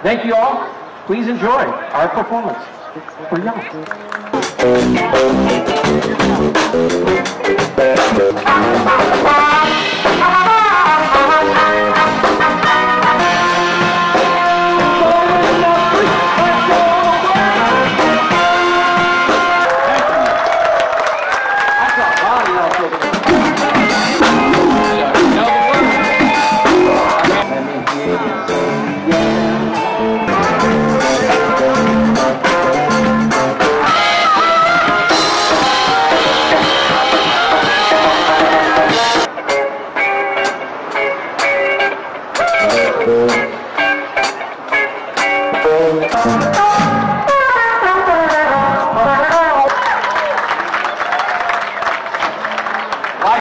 Thank you all. Please enjoy our performance. We're young. Thank you.